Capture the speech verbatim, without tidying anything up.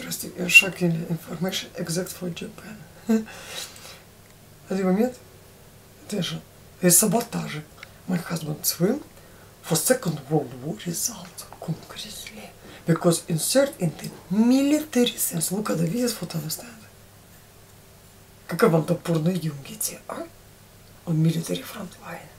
interesting and shocking information exact for Japan. At the moment, there's a sabotage. My husband swim for Second World War results concretely. Because insert in the military sense. Look at the videos for to understand. Какая вам топорная юнгите, а? On military front line.